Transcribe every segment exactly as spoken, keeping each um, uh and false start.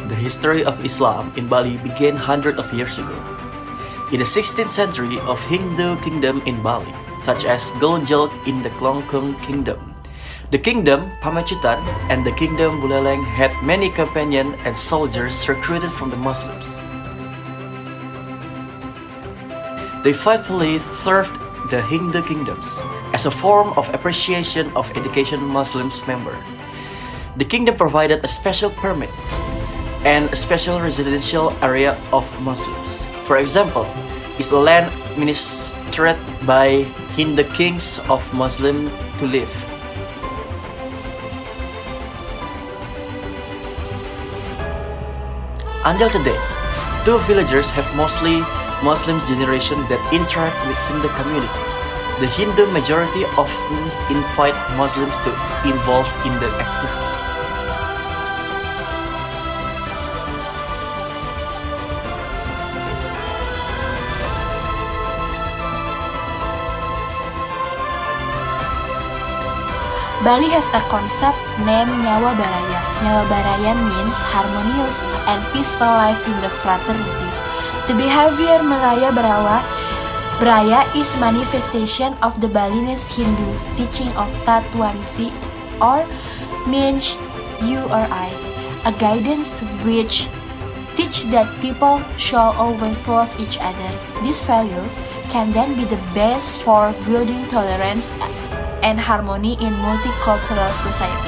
The history of Islam in Bali began hundreds of years ago. In the sixteenth century of Hindu kingdom in Bali, such as Geljok in the Klongkung kingdom, the kingdom Pamecutan and the kingdom Buleleng had many companions and soldiers recruited from the Muslims. They faithfully served the Hindu kingdoms as a form of appreciation of education Muslims member. The kingdom provided a special permit and a special residential area of Muslims. For example, is the land administered by Hindu kings of Muslim to live. Until today, two villagers have mostly Muslim generation that interact with Hindu community. The Hindu majority often invite Muslims to involve in the activities. Bali has a concept named Nyawa Baraya. Nyawa Baraya means harmonious and peaceful life in the fraternity. The behavior Meraya Barawa Braya is manifestation of the Balinese Hindu teaching of Tatwamsi, or means you or I, a guidance which teach that people shall always love each other. This value can then be the base for building tolerance and harmony in multicultural society.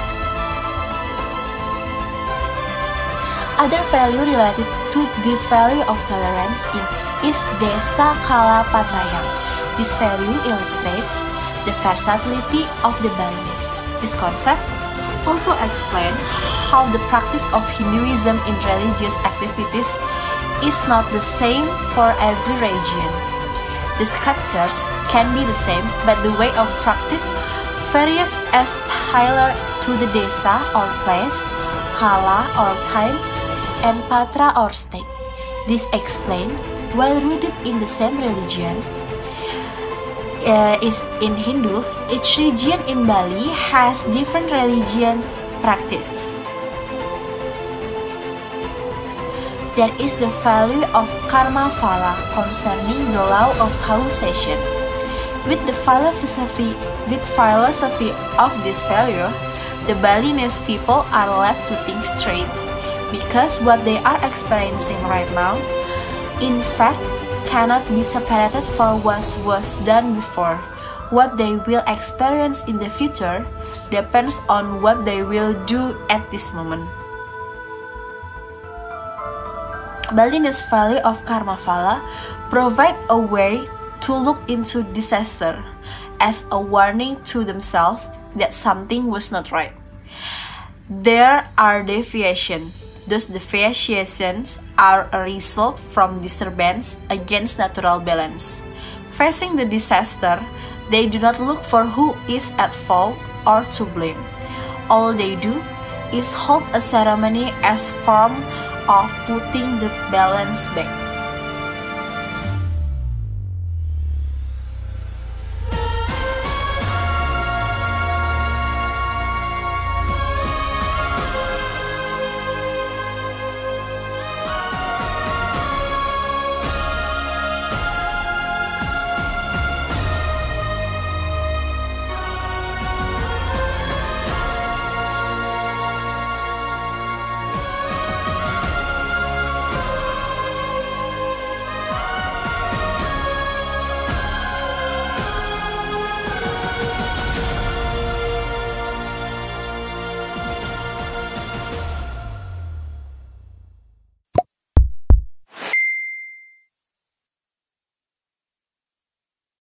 Other value related to the value of tolerance in is Desa Kala Patrayang. This value illustrates the versatility of the Balinese. This concept also explains how the practice of Hinduism in religious activities is not the same for every region. The scriptures can be the same, but the way of practice varies as tailored to the desa or place, kala or time, and patra or state. This explains, while rooted in the same religion, uh, is in Hindu, each region in Bali has different religion practices. There is the value of karma phala concerning the law of causation. With the philosophy, with philosophy of this value, the Balinese people are left to think straight, because what they are experiencing right now, in fact, cannot be separated from what was done before. What they will experience in the future depends on what they will do at this moment. Balinese value of karma phala provide a way to look into disaster as a warning to themselves that something was not right. There are deviations. Those deviations are a result from disturbance against natural balance. Facing the disaster, they do not look for who is at fault or to blame. All they do is hold a ceremony as form of putting the balance back.